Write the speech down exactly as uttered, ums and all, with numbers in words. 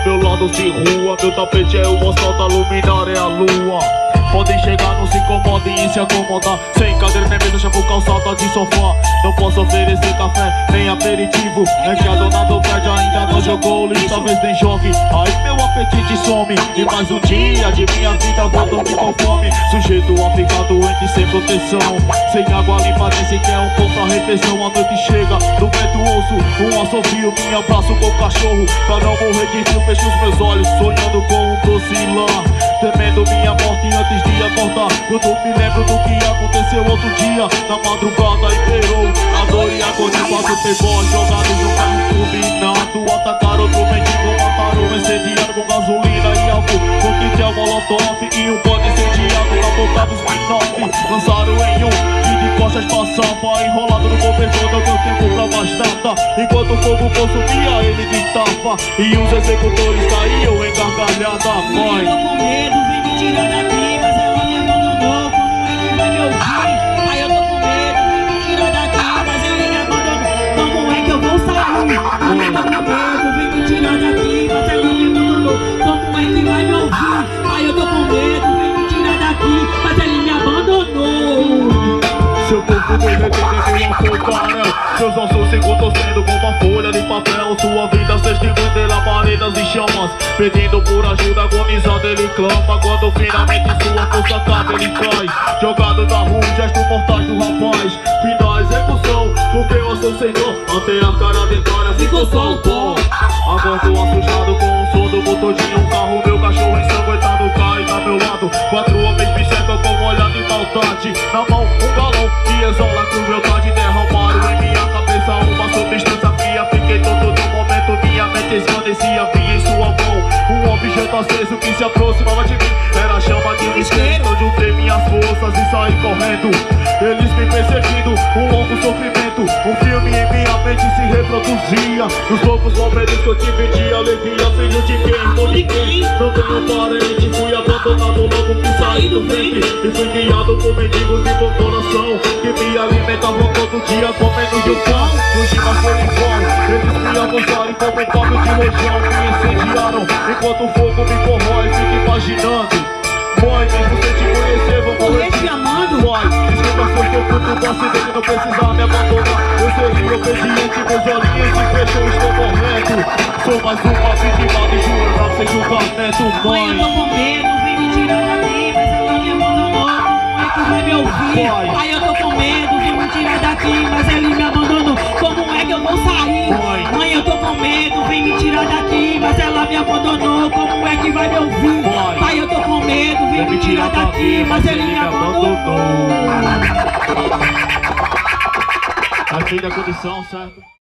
do meu lado se rua. Meu tapete é o asfalto, a luminária é a lua. Podem chegar, não se incomodem em se acomodar. Sem cadeira nem mesa, chamo calçada de sofá. Não posso oferecer café, nem aperitivo. É que a dona do prédio ainda não jogou o lixo, talvez nem jogue. Aí meu apetite some. E mais um dia de minha vida vou dormir com fome. Sujeito a ficar doente sem proteção, sem água limpa, nem sequer um pouco a refeição. A noite chega, no vento ouço um assovio, me abraço com o cachorro. Pra não morrer de frio, fecho os meus olhos, sonhando com um doce lar. Temendo minha morte antes de acordar, quando me lembro do que aconteceu outro dia. Na madrugada imperou a dor e a agonia. Quatro playboys jogados no carro turbinado, atacaram outro mendigo, mataram um incendiário com gasolina e álcool, coquetel molotov e um pode incendiado na boca dos Minoff. Lançaram em um que de costas passava, enrolado no cobertor, não deu tempo pra mais nada. Enquanto o fogo consumia, ele gritava e os executores caíam em gargalhada. Mãe, eu tô com medo, vem me tirar daqui, mas ela me abandonou, como é que vai me ouvir? Aí eu tô com medo, vem me tirar daqui, mas ele me abandonou, como é que eu vou sair? Aí eu tô com medo, vem me tirar daqui, mas ela me abandonou, como é que vai me ouvir? Aí eu tô com medo, vem me tirar daqui, mas ele me abandonou. seu corpo derretendo em um fogaréu, seus ossos se contorcendo como uma folha de papel. Sua vida se extinguindo em labaredas e chamas, pedindo por ajuda, agonizado ele clama. Quando finalmente sua força acaba, ele cai, jogado na rua, gesto mortais do rapaz. Fim da execução, porque eu sou senhor, até a cara dentária ficou só o pó. Abordo assustado com o som do motor de um carro, meu cachorro ensanguentado cai do meu lado. Quatro homens me cercam com um olhar de maldade, na mão um galão que exala a crueldade. Derramaram em minha cabeça uma substância fria, fiquei todo no momento, minha mente esvanecia. Vi em sua mão um objeto aceso que se aproximava de mim, era a chama de um isqueiro. Eu juntei minhas forças e saí correndo, eles me perseguindo, um longo sofrimento. Um filme em minha mente se reproduzia, nos poucos momentos que eu tive de alegria. Filho de quem? Irmão de quem? Não tenho parente, fui abandonado logo que saí do ventre, e fui guiado por mendigos de bom coração, que me alimentavam todo dia comendo de um pão. Fugi, mas foi em vão, eles me avançaram como um cabo de rojão, me incendiaram enquanto o fogo me corrói. Fico imaginando, mãe, mesmo sem te conhecer, vou morrer te amando. Pai, desculpa se eu sou puto do acidente, não precisava me abandonar. Eu seria obediente, meus olhinhos se fecham, estou morrendo. Sou mais uma vítima de julgamento sem julgamento. Mãe, eu tô Mãe, com medo, vem me tirar daqui, mas ela me abandonou, como é que vai me ouvir? Pai. Aí eu tô com medo, vem me tirar daqui, mas ele me abandonou, como é que eu vou sair? Mãe. Mãe, eu tô com medo, vem me tirar daqui, mas ela me abandonou, como é que vai me ouvir? Pai. Pai, eu tô com medo, vem me tirar daqui, mas ele me abandonou. Aqui da condição, certo?